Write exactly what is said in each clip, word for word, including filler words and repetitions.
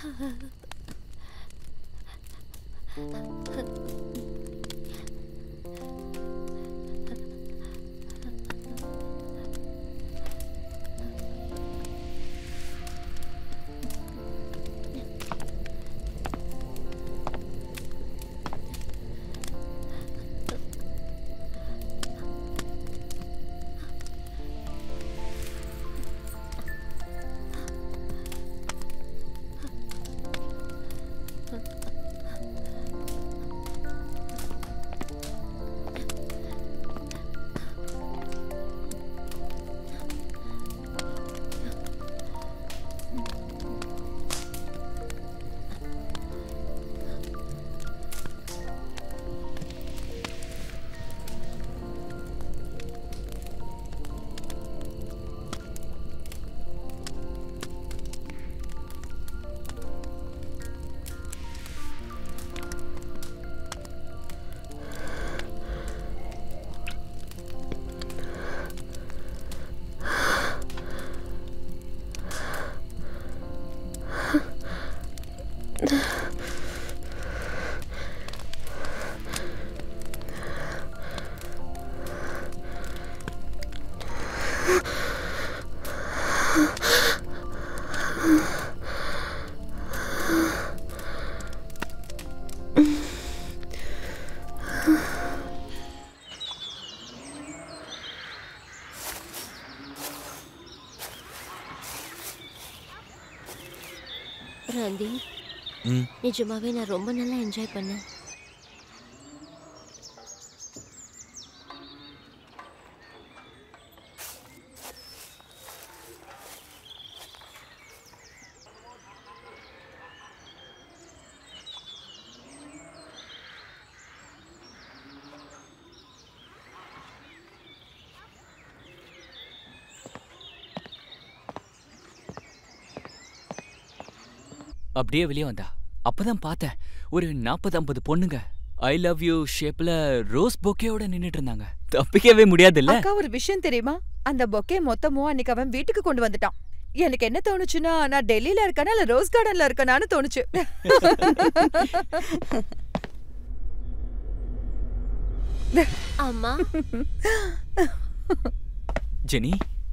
ராந்தி, நிஜமாவே நான் ரொம்ப நல்லா என்ஜாய் பண்ணேன். அப்படியே வெளியே வந்தா அப்பதான் பார்த்தேன் ஒரு நாற்பது ஐம்பது பொண்ணுங்க ஐ லவ் யூ ஷேப்ல ரோஸ் பொக்கேயோட நின்னுட்டு இருந்தாங்க. தப்பிக்கவே முடியாது இல்ல. அக்கா, ஒரு விஷயம் தெரியுமா? அந்த பொக்கே மொத்தமும் அன்னைக்கு அவன் வீட்டுக்கு கொண்டு வந்துட்டான். எனக்கு என்ன தோணுச்சுன்னா, நான் டெல்லியில இருக்கேனா இல்ல ரோஸ் கார்டன்ல இருக்கேனான்னு தோணுச்சு. அம்மா Jenny,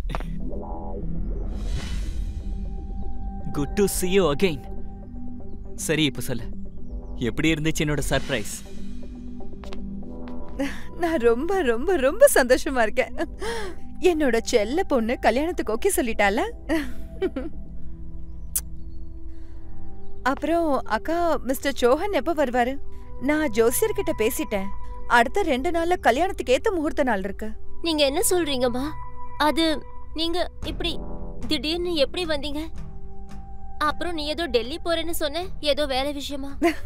good to see you again. சரி, இப்ப சொல்லு, எப்படி இருந்துச்சு என்னோட சர்ப்ரைஸ்? நான் ரொம்ப ரொம்ப ரொம்ப சந்தோஷமா இருக்கேன். என்னோட செல்ல பொண்ணு கல்யாணத்துக்கு ஓகே சொல்லிட்டால. அப்புறம் அக்கா, மிஸ்டர் சோஹன் எப்ப வருவாரு? நான் ஜோசியர்கிட்ட பேசிட்டேன். அடுத்த ரெண்டு நாள்ல கல்யாணத்துக்கு ஏத்த முகூர்த்த நாள் இருக்கு. நீங்க என்ன சொல்றீங்கம்மா? அது நீங்க இப்படி திடீர்னு எப்படி வந்தீங்க? அப்புறம் நீ ஏதோ டெல்லி போறேன்னு சொன்ன, ஏதோ வேலை விஷயமா?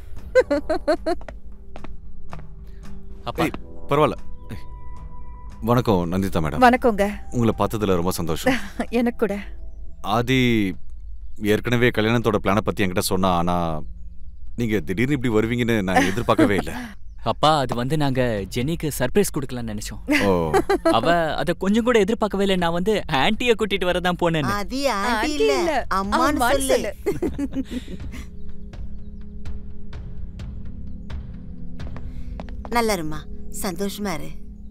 அப்பா பரவாயில்ல. வணக்கம் நந்திதா மேடம். வணக்கங்க. உங்களை பார்த்ததுல ரொம்ப சந்தோஷம். எனக்கு கூட. ஆதி ஏற்கனவே கல்யாணத்தோட பிளானை பத்தி என்கிட்ட சொன்னா, ஆனா நீங்க திடீர்னு இப்படி வருவீங்கன்னு நான் எதிர்பார்க்கவே இல்லை. அப்பா, அது வந்து நாங்க ஜெனிக்கு சர்ப்ரைஸ் கொடுக்கலாம்னு நினைச்சோம். ஓ, அவ அத கொஞ்சம் கூட எதிர்பார்க்கவே இல்லை. நான் வந்து ஆன்ட்டிய கூட்டிட்டு வரதான் போனேன். அது ஆன்ட்டி இல்ல, அம்மான்னு சொல்லு. நல்லா இருமா, சந்தோஷமா இரு.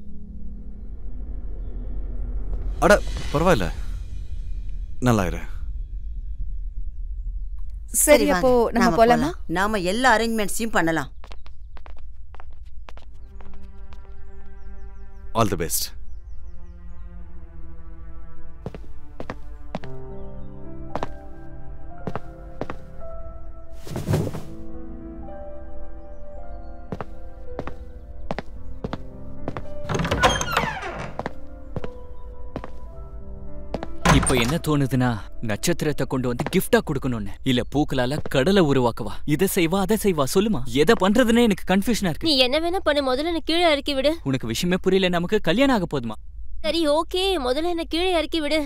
அட பரவாயில்ல, நல்லா இரு. சரி, அப்போ நம்ம போலாமா? நாம எல்லா அரேஞ்ச்மெண்ட்ஸையும் பண்ணலாம். All the best. இப்ப என்ன தோணுதுன்னா, நட்சத்திரத்தை கொண்டு வந்து கிஃப்டா கொடுக்கணும்னு, இல்ல பூக்களால கடலை உருவாக்குவா, இதை செய்வா அதை செய்வா, சொல்லுமா எதை பண்றதுன்னு எனக்கு கன்ஃபியூஷனா இருக்கு. நீ என்ன வேணா பண்ணு, முதல்ல என்ன கீழே இறக்கி விடு. உனக்கு விஷயமே புரியல, நமக்கு கல்யாணம் ஆக போதுமா? சரி, ஓகே, முதல்ல என்ன கீழே இறக்கி விடு.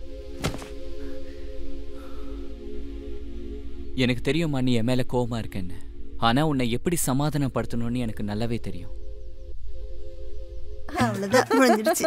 எனக்கு தெரியுமா நீ என் மேல கோவமா இருக்கேன்னு. ஆனா உன்னை எப்படி சமாதானப்படுத்தணும்னு எனக்கு நல்லாவே தெரியும். அவ்வளவுதான், முடிஞ்சிடுச்சு.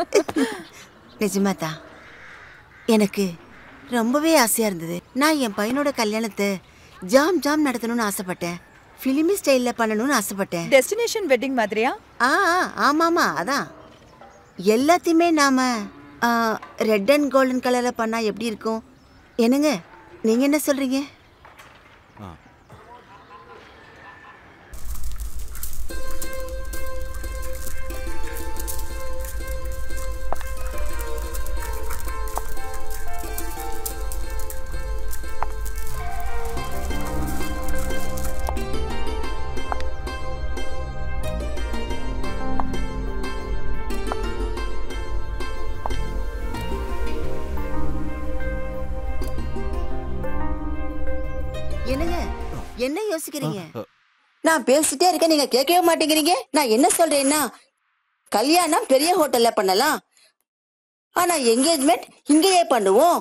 நிஜமாதான் எனக்கு ரொம்பவே ஆசையா இருந்தது. நான் என் பையனோட கல்யாணத்தை ஜாம் ஜாம் நடத்தணும்னு ஆசைப்பட்டேன். ஃபிலிமி ஸ்டைல்ல பண்ணணும்னு ஆசைப்பட்டேன். டெஸ்டினேஷன் வெட்டிங் மாதிரியா? ஆ ஆமாமா, அதான். எல்லாத்தையுமே நாம ரெட் அண்ட் கோல்டன் கலர்ல பண்ணா எப்படி இருக்கும்? என்னங்க நீங்க என்ன சொல்றீங்க? என்னங்க என்ன யோசிக்கிறீங்க? நான் பேசிட்டே இருக்கேன், நீங்க கேட்கவே மாட்டேங்கிறீங்க. நான் என்ன சொல்றேன்னா, கல்யாணம் பெரிய ஹோட்டல்ல பண்ணலாம், ஆனா என்கேஜ்மெண்ட் இங்கேயே பண்ணுவோம்.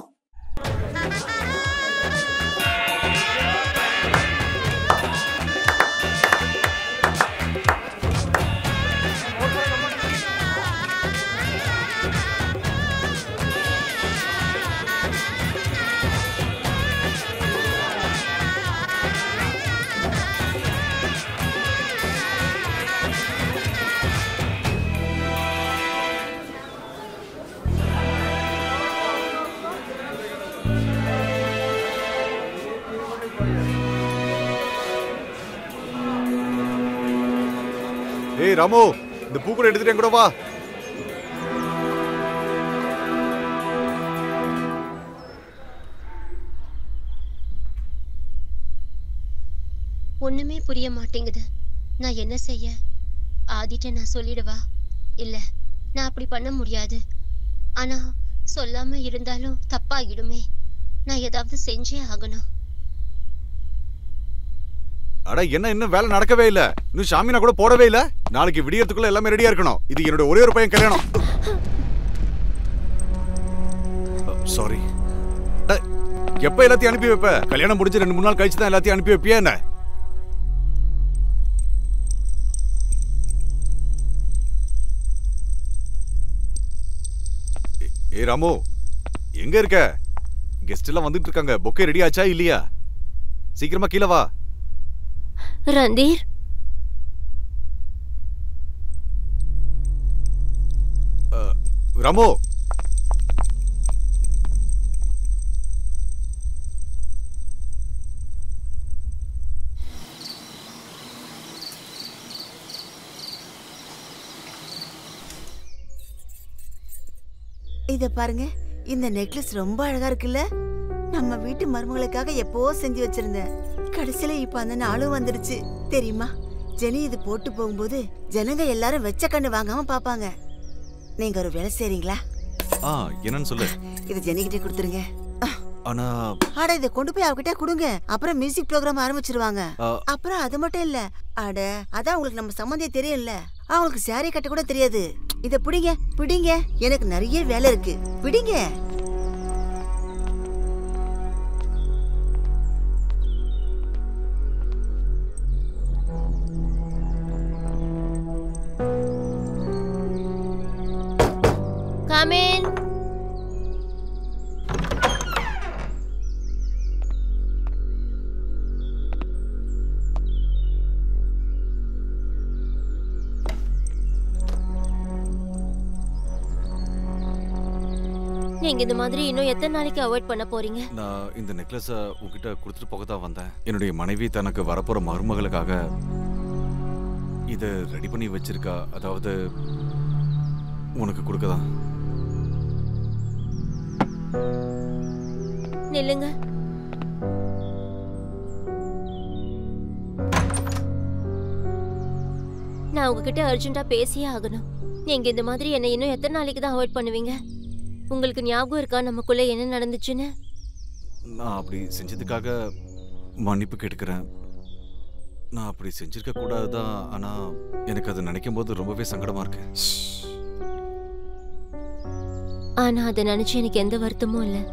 ஏய் ராமு, இந்த பூ கூட எடுத்துட்டு கூட வா. ஒண்ணுமே புரிய மாட்டேங்குது. நான் என்ன செய்ய? ஆதிட்ட நான் சொல்லிடுவா? இல்ல, நான் அப்படி பண்ண முடியாது. ஆனா சொல்லாம இருந்தாலும் தப்பாகிடுமே. நான் ஏதாவது செஞ்சே ஆகணும். அட என்ன, இன்னும் வேலை நடக்கவே இல்ல. இன்னும் ஷாமினா கூட போடவே இல்ல. நாளைக்கு விடியறதுக்குள்ள எல்லாமே ரெடியா இருக்கணும். இது என்னோட ஒரே ஒரு பையன் கல்யாணம். சாரி. எப்ப எல்லாத்தையும் அனுப்பி வைப்ப? கல்யாணம் முடிஞ்சு ரெண்டு மூணு நாள் கழிச்சு தான் எல்லாத்தையும் அனுப்பி வைப்பியா என்ன? ஏ ராமு, எங்க இருக்க? கெஸ்ட் எல்லாம் வந்துட்டு இருக்காங்க. பொக்கே ரெடி ஆச்சா இல்லையா? சீக்கிரமா கீழே வா. ரந்தீர், ராமு, இத பாருங்க, இந்த நெக்லஸ் ரொம்ப அழகா இருக்குல்ல? நம்ம வீட்டு மருமகளுக்காக எப்போ செஞ்சு வச்சிருந்தேன். கடைசியில இப்ப அந்த நாளும் வந்துருச்சு தெரியுமா? ஜெனி இது போட்டு போகும்போது ஜனங்க எல்லாரும் வெச்ச கண்ணு வாங்காம பாப்பாங்க. நீங்க ஒரு வேலை செய்றீங்களா? ஆ, என்னன்னு சொல்லு. இது ஜெனி கிட்ட கொடுத்துருங்க. ஆனா அட இத கொண்டு போய் அவகிட்ட கொடுங்க. அப்புறம் மியூசிக் ப்ரோகிராம் ஆரம்பிச்சிருவாங்க. அப்புறம் அது மட்டும் இல்ல, அட அதான் உங்களுக்கு நம்ம சம்பந்தம் தெரியும்ல, அவங்களுக்கு சாரி கட்ட கூட தெரியாது. இத பிடிங்க பிடிங்க, எனக்கு நிறைய வேலை இருக்கு, பிடிங்க. Come in. நீங்க இந்த மாதிரி இன்னும் எத்தனை நாளைக்கு அவாய்ட் பண்ண போறீங்க? நான் இந்த நெக்லஸ உன்கிட்ட கொடுத்துட்டு போக தான் வந்தேன். என்னுடைய மனைவி தனக்கு வரப்போற மருமகளுக்காக இத ரெடி பண்ணி வச்சிருக்கா. அதாவது உனக்கு கொடுக்கதான். நில்லுங்க. நான் உங்ககிட்ட அர்ஜென்ட்டா பேசியே ஆகணும். நீங்க இந்த மாதிரி என்ன இன்னும் எத்தனை நாளைக்கு தான் அவாய்ட் பண்ணுவீங்க? உங்களுக்கு ஞாபகம் இருக்கா நமக்குள்ள என்ன நடந்துச்சுன்னு? நான் அப்படி செஞ்சதுக்காக மன்னிப்பு கேட்டுக்கிறேன். நான் அப்படி செஞ்சிருக்க கூடாதுதான். ஆனா எனக்கு அதை நினைக்கும் போது ரொம்பவே சங்கடமா இருக்கு. ஆனா அதை நினைச்சு எனக்கு எந்த வருத்தமும் இல்ல.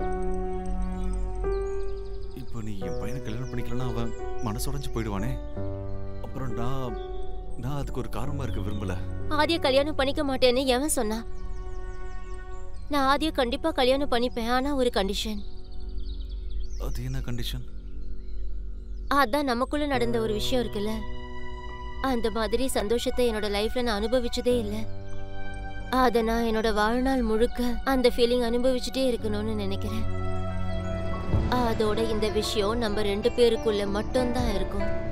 இப்போ நீ என் பையனை கல்யாணம் பண்ணிக்கலன்னா அவன் மனசுடைஞ்சு போயிடுவானே. அப்புறம் நான் நான் அதுக்கு ஒரு காரணமா இருக்க விரும்பல. ஆதிய கல்யாணம் பண்ணிக்க மாட்டேன்னு எவன் சொன்னா? நான் ஆதிய கண்டிப்பா கல்யாணம் பண்ணிப்பேன். ஆனா ஒரு கண்டிஷன். அது என்ன கண்டிஷன்? அதான் நமக்குள்ள நடந்த ஒரு விஷயம் இருக்குல்ல, அந்த மாதிரி சந்தோஷத்தை என்னோட லைஃப்ல நான் அனுபவிச்சதே இல்லை. அத நான் என்னோட வாழ்நாள் முழுக்க அந்த ஃபீலிங் அனுபவிச்சுட்டே இருக்கணும்னு நினைக்கிறேன். அதோட இந்த விஷயம் நம்ம ரெண்டு பேருக்குள்ள மட்டும்தான் இருக்கும்.